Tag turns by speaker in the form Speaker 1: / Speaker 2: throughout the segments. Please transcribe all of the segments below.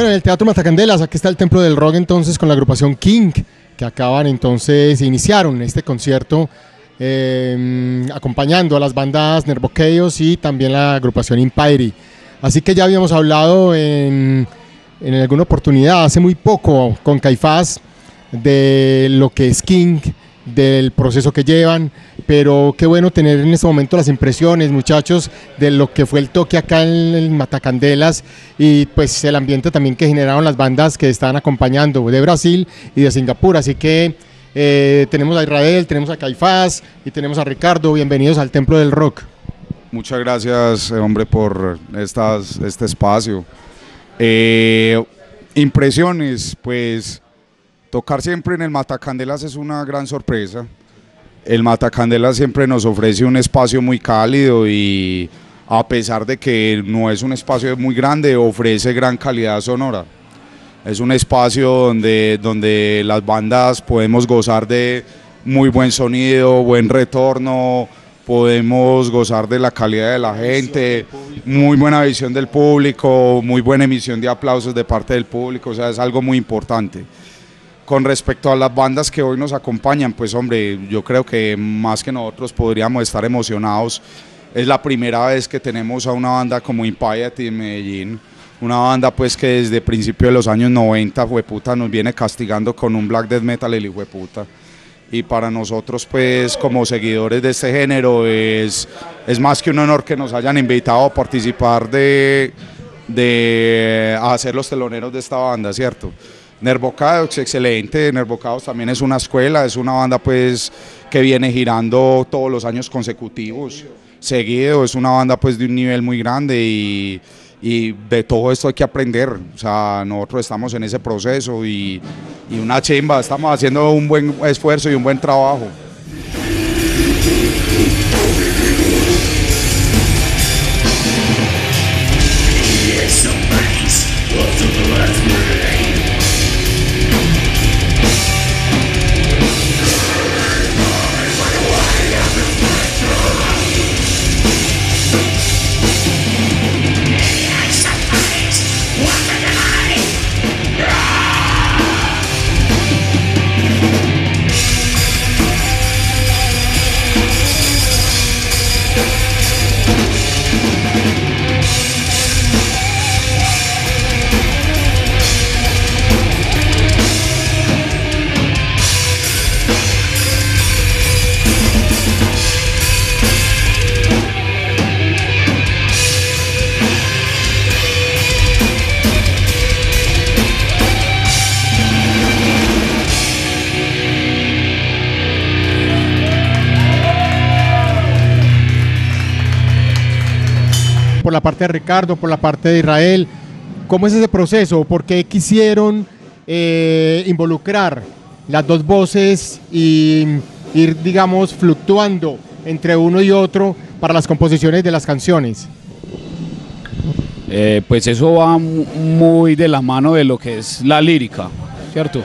Speaker 1: Bueno, en el Teatro Matacandelas, aquí está el Templo del Rock entonces con la agrupación King, que acaban entonces, iniciaron este concierto acompañando a las bandas Nervo Chaos y también la agrupación Impyri. Así que ya habíamos hablado en alguna oportunidad, hace muy poco, con Caifás, de lo que es King, del proceso que llevan, pero qué bueno tener en este momento las impresiones, muchachos, de lo que fue el toque acá en el Matacandelas y pues el ambiente también que generaron las bandas que estaban acompañando de Brasil y de Singapur. Así que tenemos a Israel, tenemos a Caifás y tenemos a Ricardo. Bienvenidos al Templo del Rock.
Speaker 2: Muchas gracias, hombre, por este espacio. Impresiones, pues tocar siempre en el Matacandelas es una gran sorpresa. El Matacandelas siempre nos ofrece un espacio muy cálido y a pesar de que no es un espacio muy grande, ofrece gran calidad sonora. Es un espacio donde las bandas podemos gozar de muy buen sonido, buen retorno, podemos gozar de la calidad de la gente, muy buena visión del público, muy buena emisión de aplausos de parte del público, o sea, es algo muy importante. Con respecto a las bandas que hoy nos acompañan, pues hombre, yo creo que más que nosotros podríamos estar emocionados. Es la primera vez que tenemos a una banda como Impyri en Medellín, una banda pues que desde principios de los años 90, hueputa, nos viene castigando con un black death metal el hijueputa. Y para nosotros pues como seguidores de este género es más que un honor que nos hayan invitado a participar a ser los teloneros de esta banda, ¿cierto? Nervo Chaos, excelente. Nervo Chaos también es una escuela, es una banda pues que viene girando todos los años consecutivos, seguido, es una banda pues de un nivel muy grande y de todo esto hay que aprender. O sea, nosotros estamos en ese proceso y una chimba, estamos haciendo un buen esfuerzo y un buen trabajo.
Speaker 1: Por la parte de Ricardo, por la parte de Israel, ¿cómo es ese proceso? ¿Por qué quisieron involucrar las dos voces y ir, digamos, fluctuando entre uno y otro para las composiciones de las canciones?
Speaker 3: Pues eso va muy de la mano de lo que es la lírica, ¿cierto?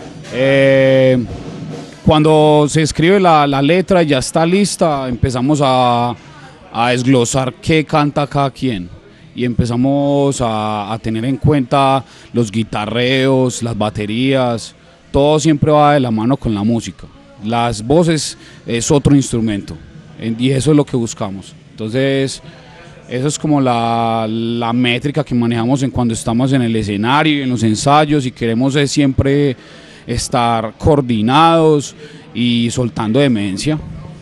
Speaker 3: Cuando se escribe la letra y ya está lista, empezamos a desglosar qué canta cada quien y empezamos a tener en cuenta los guitarreos, las baterías, todo siempre va de la mano con la música. Las voces es otro instrumento y eso es lo que buscamos. Entonces eso es como la métrica que manejamos cuando estamos en el escenario y en los ensayos, y queremos siempre estar coordinados y soltando demencia.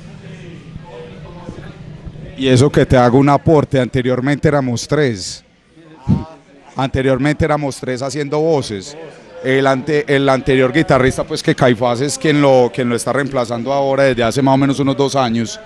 Speaker 2: Y eso que te hago un aporte, anteriormente éramos tres. Anteriormente éramos tres haciendo voces. El anterior guitarrista, pues que Caifás es quien lo está reemplazando ahora desde hace más o menos unos 2 años.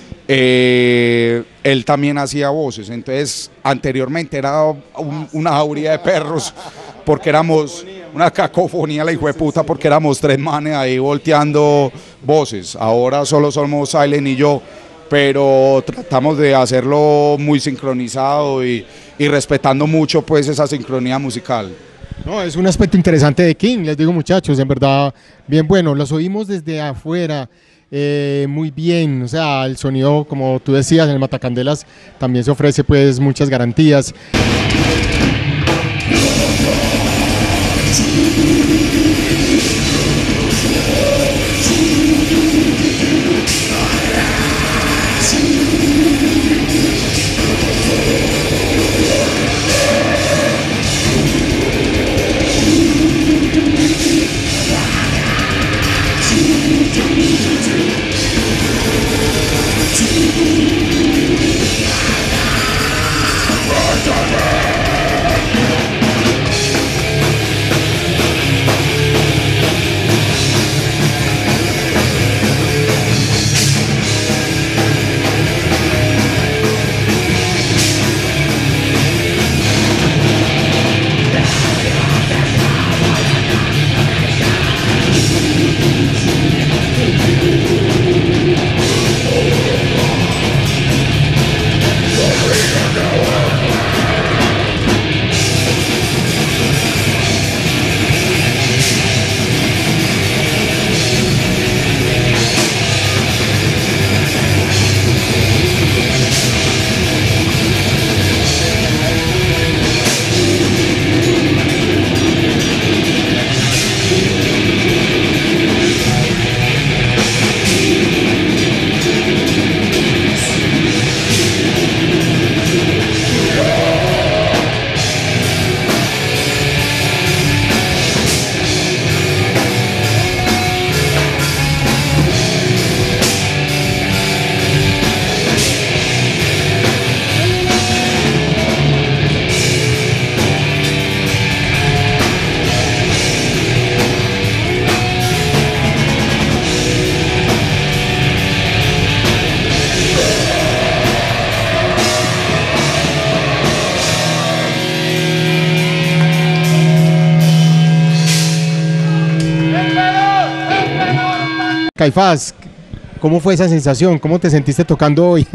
Speaker 2: Él también hacía voces, entonces anteriormente era una jauría de perros, porque éramos una cacofonía la hijueputa, porque éramos 3 manes ahí volteando voces. Ahora solo somos Silent y yo, pero tratamos de hacerlo muy sincronizado y respetando mucho pues esa sincronía musical.
Speaker 1: No, es un aspecto interesante de King, les digo, muchachos, en verdad bien bueno. Los oímos desde afuera muy bien, o sea, el sonido, como tú decías, en el Matacandelas también se ofrece pues muchas garantías. Caifás, ¿cómo fue esa sensación? ¿Cómo te sentiste tocando hoy?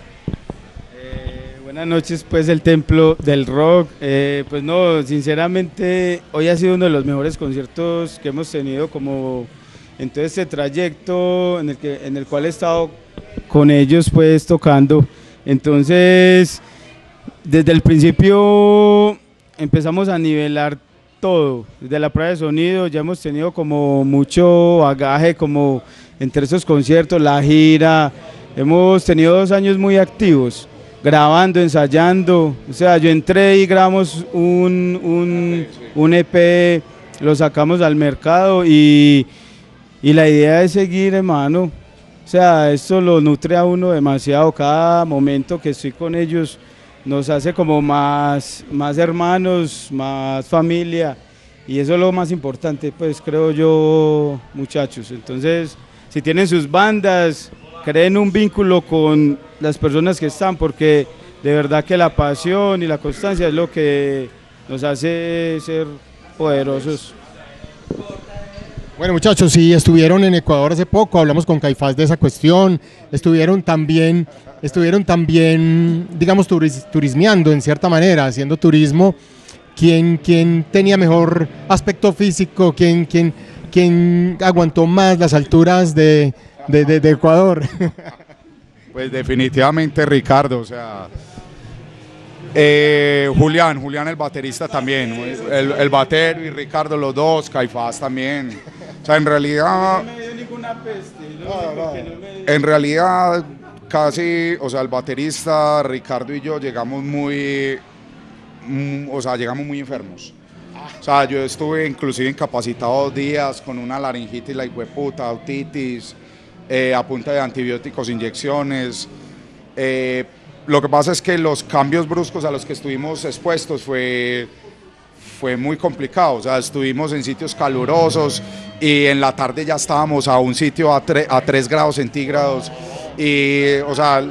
Speaker 4: Buenas noches, pues el templo del rock. Pues no, sinceramente hoy ha sido uno de los mejores conciertos que hemos tenido como en todo este trayecto en el cual he estado con ellos pues tocando. Entonces, desde el principio empezamos a nivelar todo, desde la prueba de sonido ya hemos tenido como mucho bagaje como entre esos conciertos, la gira, hemos tenido 2 años muy activos, grabando, ensayando, o sea, yo entré y grabamos un EP, lo sacamos al mercado y la idea es seguir, hermano, o sea, esto lo nutre a uno demasiado, cada momento que estoy con ellos nos hace como más hermanos, más familia, y eso es lo más importante, pues creo yo, muchachos. Entonces, si tienen sus bandas, creen un vínculo con las personas que están, porque de verdad que la pasión y la constancia es lo que nos hace ser poderosos.
Speaker 1: Bueno, muchachos, sí, estuvieron en Ecuador hace poco, hablamos con Caifás de esa cuestión, estuvieron también, digamos, turismeando en cierta manera, haciendo turismo. ¿Quién tenía mejor aspecto físico? ¿Quién aguantó más las alturas de Ecuador?
Speaker 2: Pues definitivamente Ricardo, o sea, Julián el baterista también, el batero y Ricardo los dos, Caifás también. O sea, en realidad casi, o sea, el baterista Ricardo y yo llegamos muy enfermos. O sea, yo estuve inclusive incapacitado 2 días con una laringitis, la hijueputa, otitis, a punta de antibióticos, inyecciones. Lo que pasa es que los cambios bruscos a los que estuvimos expuestos fue muy complicado. O sea, estuvimos en sitios calurosos y en la tarde ya estábamos a un sitio a 3 grados centígrados. Y, o sea,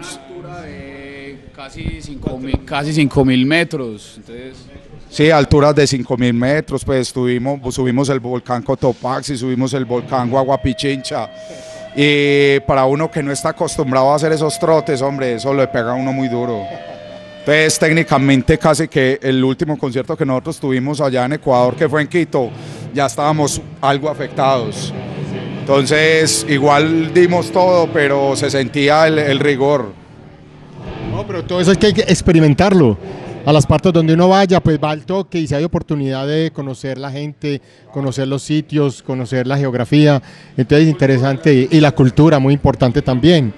Speaker 3: casi 5.000 metros. Entonces,
Speaker 2: sí, alturas de 5.000 metros, pues subimos el volcán Cotopaxi, subimos el volcán Guaguapichincha. Y para uno que no está acostumbrado a hacer esos trotes, hombre, eso le pega a uno muy duro. Entonces, técnicamente, casi que el último concierto que nosotros tuvimos allá en Ecuador, que fue en Quito, ya estábamos algo afectados. Entonces, igual dimos todo, pero se sentía el rigor.
Speaker 1: No, pero todo eso hay que experimentarlo. a las partes donde uno vaya, pues va al toque, y si hay oportunidad de conocer la gente, conocer los sitios, conocer la geografía, entonces es interesante, y la cultura, muy importante también.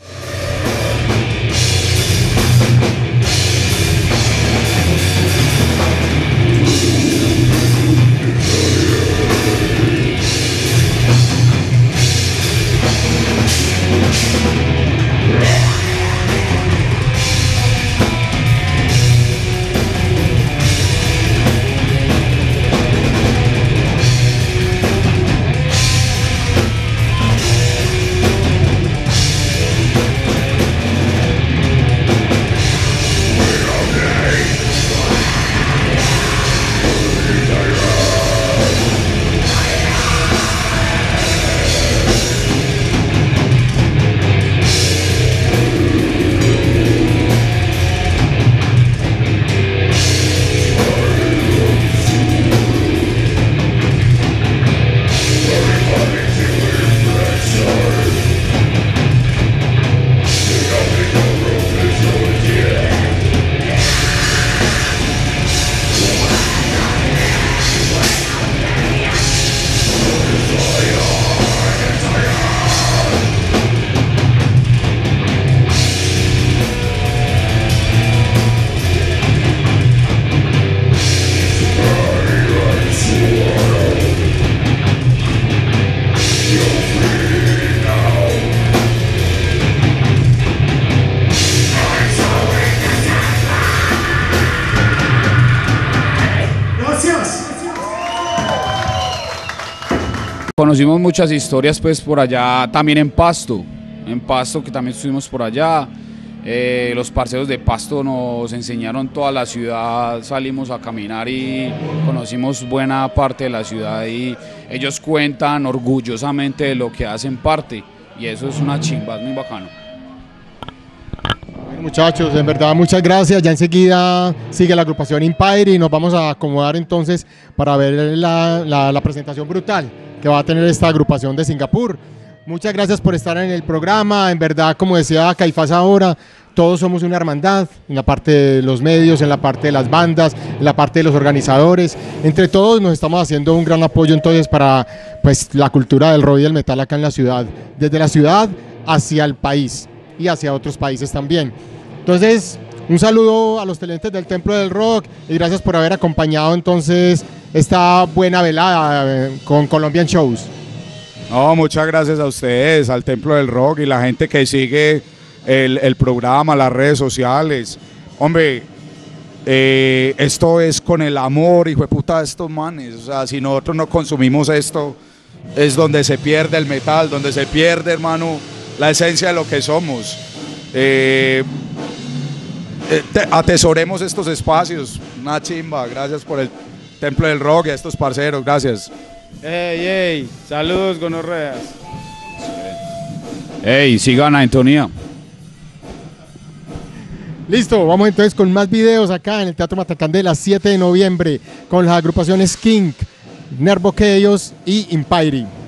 Speaker 3: Conocimos muchas historias pues por allá, también en Pasto que también estuvimos por allá. Los parceros de Pasto nos enseñaron toda la ciudad, salimos a caminar y conocimos buena parte de la ciudad, y ellos cuentan orgullosamente de lo que hacen parte, y eso es una chimba, es muy bacano.
Speaker 1: Muchachos, en verdad muchas gracias. Ya enseguida sigue la agrupación Empire y nos vamos a acomodar entonces para ver la presentación brutal que va a tener esta agrupación de Singapur. Muchas gracias por estar en el programa. En verdad, como decía Caifás ahora, todos somos una hermandad, en la parte de los medios, en la parte de las bandas, en la parte de los organizadores. Entre todos nos estamos haciendo un gran apoyo entonces para pues, la cultura del rock y del metal acá en la ciudad, desde la ciudad hacia el país y hacia otros países también. Entonces, un saludo a los televidentes del Templo del Rock y gracias por haber acompañado entonces esta buena velada con Colombian Shows.
Speaker 2: No, muchas gracias a ustedes, al Templo del Rock y la gente que sigue el programa, las redes sociales. Hombre, esto es con el amor, hijo de puta, de estos manes. O sea, si nosotros no consumimos esto, es donde se pierde el metal, donde se pierde, hermano, la esencia de lo que somos. Atesoremos estos espacios. Una chimba, gracias por el Templo del Rock y a estos parceros, gracias.
Speaker 4: Ey, saludos gonorreas.
Speaker 3: Ey, sigan a Antonia.
Speaker 1: Listo, vamos entonces con más videos acá en el Teatro Matacandela, 7 de noviembre, con las agrupaciones King, Nervo Chaos y Empire.